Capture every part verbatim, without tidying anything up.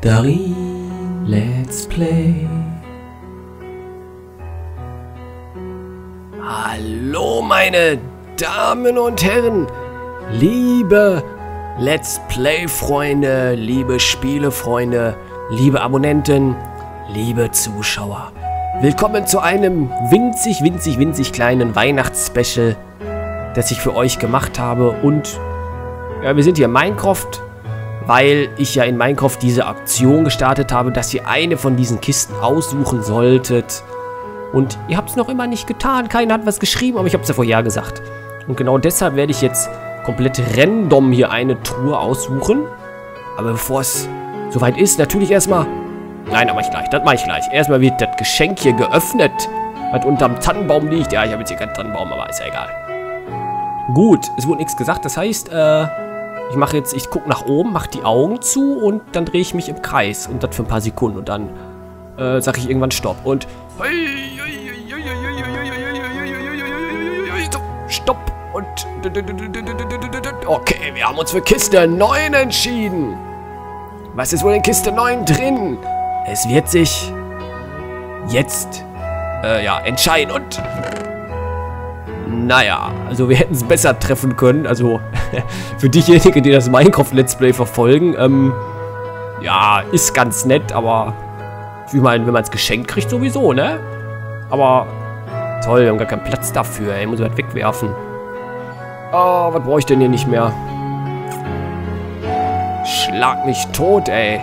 Darin Let's Play. Hallo meine Damen und Herren, liebe Let's Play Freunde, liebe Spielefreunde, liebe Abonnenten, liebe Zuschauer. Willkommen zu einem winzig, winzig, winzig kleinen Weihnachtsspecial, das ich für euch gemacht habe. Und ja, wir sind hier in Minecraft, weil ich ja in Minecraft diese Aktion gestartet habe, dass ihr eine von diesen Kisten aussuchen solltet. Und ihr habt es noch immer nicht getan. Keiner hat was geschrieben, aber ich habe es ja vorher gesagt. Und genau deshalb werde ich jetzt komplett random hier eine Truhe aussuchen. Aber bevor es soweit ist, natürlich erstmal... Nein, das mache ich gleich. Das mache ich gleich. Erstmal wird das Geschenk hier geöffnet, was unterm Tannenbaum liegt. Ja, ich habe jetzt hier keinen Tannenbaum, aber ist ja egal. Gut, es wurde nichts gesagt. Das heißt, äh... ich mache jetzt, ich gucke nach oben, mache die Augen zu und dann drehe ich mich im Kreis. Und das für ein paar Sekunden. Und dann äh, sage ich irgendwann Stopp. Und... Stopp. Und... Okay, wir haben uns für Kiste neun entschieden. Was ist wohl in Kiste neun drin? Es wird sich jetzt äh, ja, entscheiden. Und... Naja, also wir hätten es besser treffen können. Also für diejenigen, die das Minecraft-Let's Play verfolgen, ähm, ja, ist ganz nett, aber ich meine, wenn man es geschenkt kriegt, sowieso, ne? Aber toll, wir haben gar keinen Platz dafür, ey, muss ich halt wegwerfen. Oh, was brauche ich denn hier nicht mehr? Schlag mich tot, ey.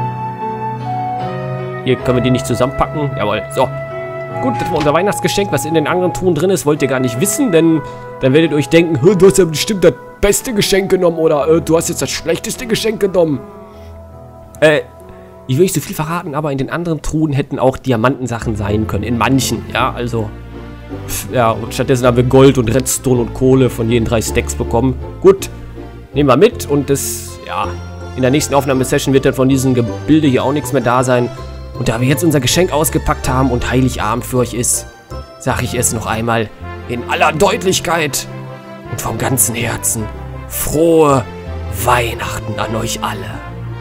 Hier können wir die nicht zusammenpacken. Jawohl, so. Gut, das war unser Weihnachtsgeschenk. Was in den anderen Truhen drin ist, wollt ihr gar nicht wissen, denn dann werdet ihr euch denken, du hast ja bestimmt das beste Geschenk genommen oder äh, du hast jetzt das schlechteste Geschenk genommen. Äh, ich will nicht so viel verraten, aber in den anderen Truhen hätten auch Diamantensachen sein können. In manchen, ja, also. Pf, ja, und stattdessen haben wir Gold und Redstone und Kohle von jeden drei Stacks bekommen. Gut, nehmen wir mit und das, ja, in der nächsten Aufnahmesession wird dann von diesem Gebilde hier auch nichts mehr da sein. Und da wir jetzt unser Geschenk ausgepackt haben und Heiligabend für euch ist, sage ich es noch einmal in aller Deutlichkeit und vom ganzen Herzen: Frohe Weihnachten an euch alle.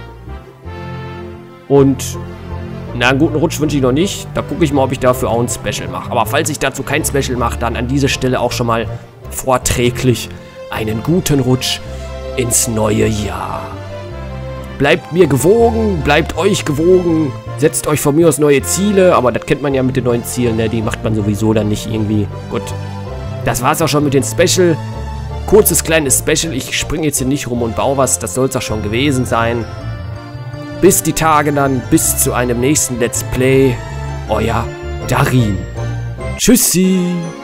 Und na, einen guten Rutsch wünsche ich noch nicht. Da gucke ich mal, ob ich dafür auch ein Special mache. Aber falls ich dazu kein Special mache, dann an dieser Stelle auch schon mal vorträglich einen guten Rutsch ins neue Jahr. Bleibt mir gewogen, bleibt euch gewogen, setzt euch von mir aus neue Ziele, aber das kennt man ja mit den neuen Zielen, ne? Die macht man sowieso dann nicht irgendwie. Gut, das war's auch schon mit dem Special. Kurzes, kleines Special, ich springe jetzt hier nicht rum und baue was, das soll es auch schon gewesen sein. Bis die Tage dann, bis zu einem nächsten Let's Play, euer Darin. Tschüssi!